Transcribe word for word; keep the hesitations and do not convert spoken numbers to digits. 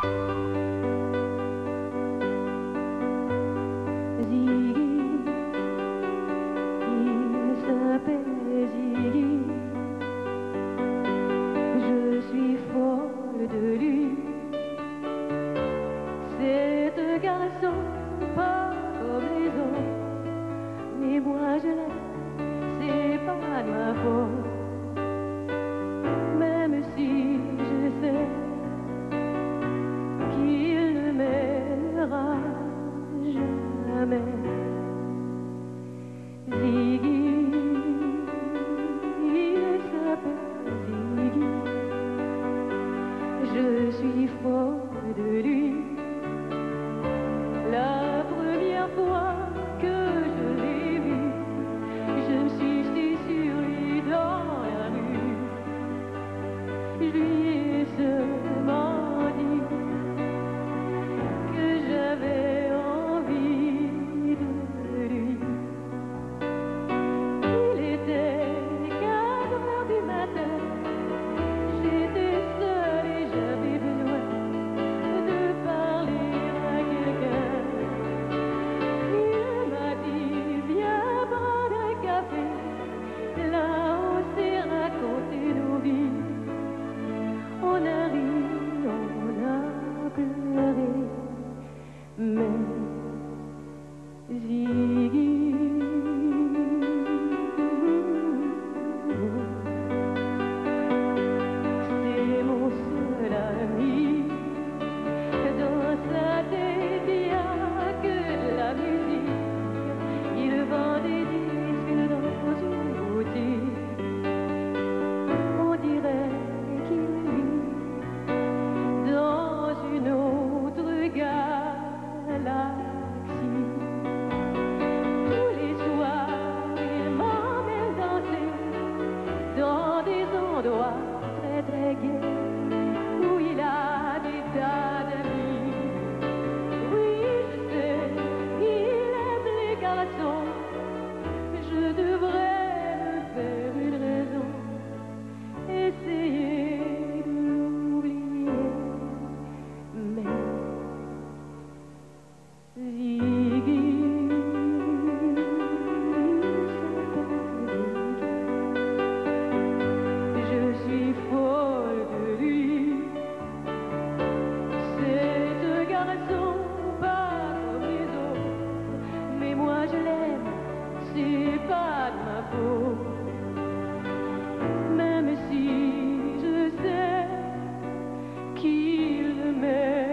Garçon, pas comme les autres, mais moi je l'aime, c'est pas de ma faute. Même si je sais qu'il ne m'aimera jamais. Ziggy, il s'appelle Ziggy, je suis folle de lui. La première fois que je l'ai vu, je me suis jetée sur lui dans la rue. Je lui ai seulement dit que j'avais envie de lui. Il était quatre heures du matin, j'étais seule et j'avais besoin de parler à quelqu'un. Là, on s'est raconté nos vies, on a ri, on a pleuré, mais Ziggy, c'est mon seul ami. Dans sa tête, il n'y a que de la musique. Il vend des disques dans une boutique. On dirait qu'il vit dans une autre galaxie. Tous les soirs, il m'emmène danser dans des endroits très très gais où il a des tas d'amis. Oui, je sais, il aime les garçons. Je devrais me faire une raison, essayer d'oublier, mais Ziggy, je suis folle de lui. C'est un garçon pas comme les autres, mais moi je l'aime, c'est pas de ma faute. Même si je sais qu'il ne m'aime